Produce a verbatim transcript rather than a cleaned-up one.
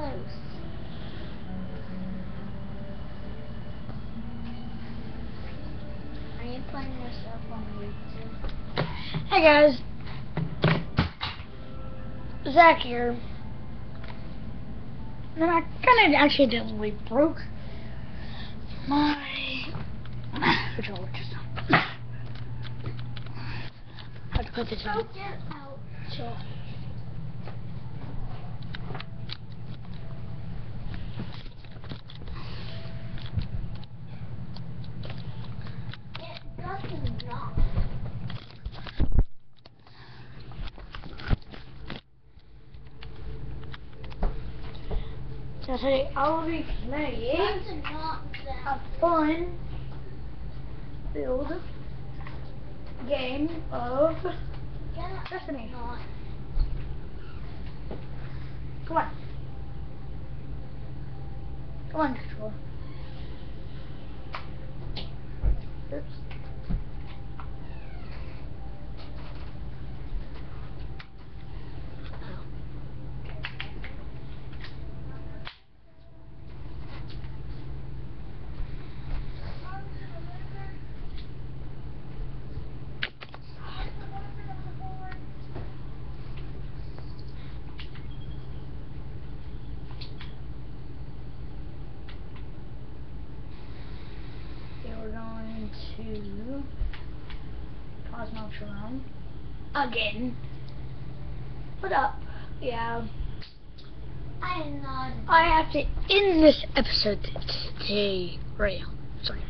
close. Are you putting yourself on YouTube? Hey guys, Zach here. And I kind of accidentally broke my controller just now. I have to put this in. Broke it out. So. It doesn't knock. So today I will be playing a fun build game of Destiny. Come on. Come on, controller. Oops. We're going to pause Nocturne again. What up? Yeah. I am not. I have to end this episode today. Right now. Sorry.